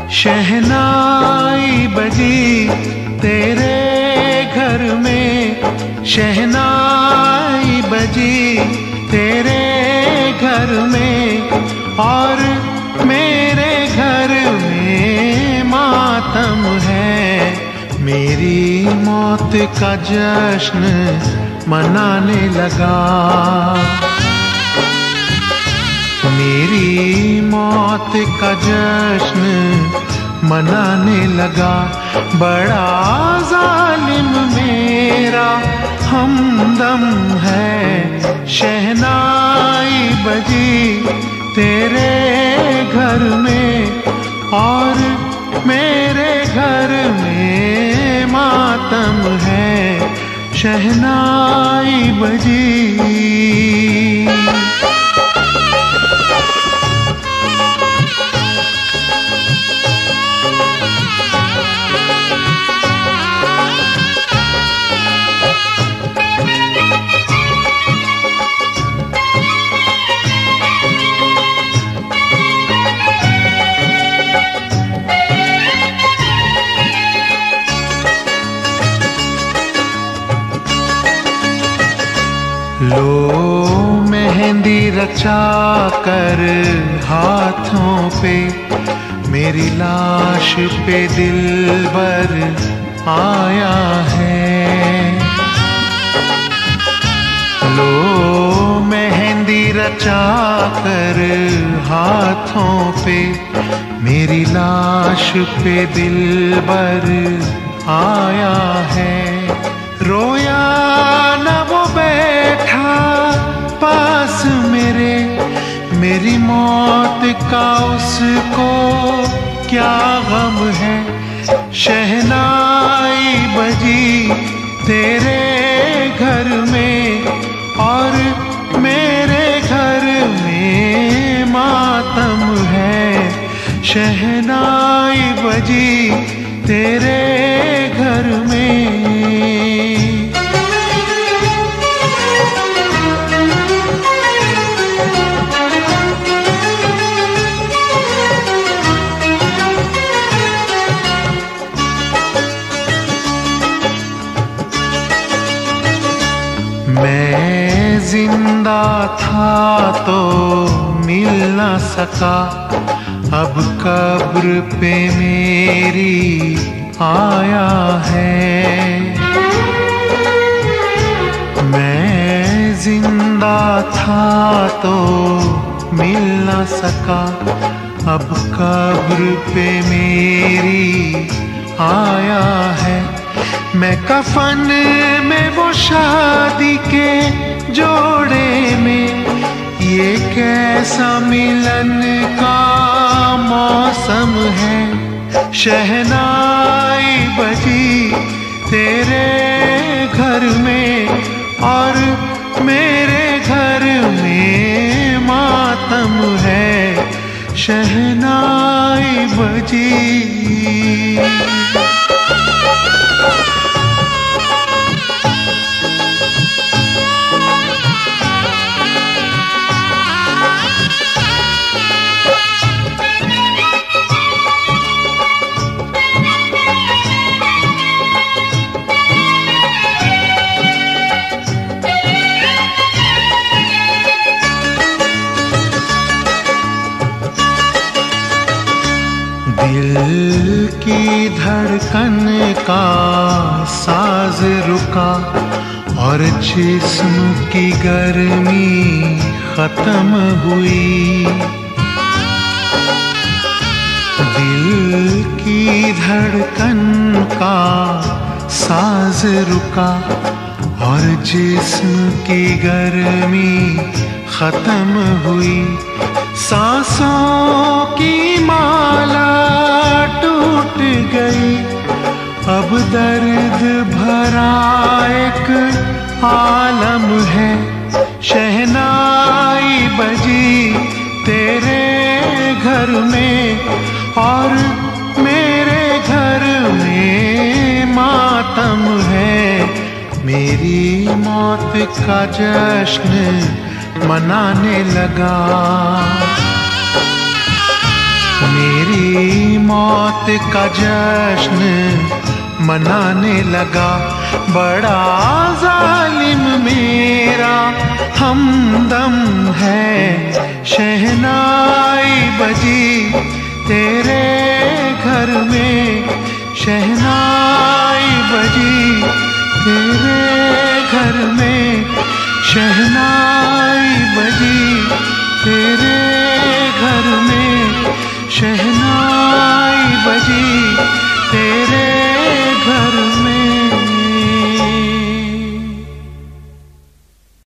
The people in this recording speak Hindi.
शहनाई बजी तेरे घर में, शहनाई बजी तेरे घर में, और मेरे घर में मातम है। मेरी मौत का जश्न मनाने लगा, मेरी मौत का जश्न मनाने लगा। बड़ा जालिम मेरा हमदम है। शहनाई बजी तेरे घर में, और मेरे घर में मातम है। शहनाई बजी। लो मेहंदी रचा कर हाथों पे, मेरी लाश पे दिलबर आया है। लो मेहंदी रचा कर हाथों पे, मेरी लाश पे दिलबर आया है। रोया न वो बैठा पास मेरे, मेरी मौत का उसको क्या गम है। शहनाई बजी तेरे घर में, और मेरे घर में मातम है। शहनाई बजी तेरे घर में। मैं जिंदा था तो मिल न सका, अब कब्र पे मेरी आया है। मैं जिंदा था तो मिल न सका, अब कब्र पे मेरी आया है। मैं कफन में वो शादी के जोड़े में, ये कैसा मिलन का मौसम है। शहनाई बजी तेरे घर में, और मेरे घर में मातम है। शहनाई बजी। दिल की धड़कन का साज रुका, और जिस्म की गर्मी खत्म हुई। दिल की धड़कन का साज रुका, और जिस्म की गर्मी खत्म हुई। सांसों की माला टूट गई, अब दर्द भरा एक आलम है। शहनाई बजी तेरे घर में, और मेरे घर में मातम है। मेरी मौत का जश्न मनाने लगा, मेरी मौत का जश्न मनाने लगा। बड़ा जालिम मेरा हमदम है। शहनाई बजी तेरे घर में, शहनाई बजी तेरे घर में, शहनाई बजी तेरे घर में, शहनाई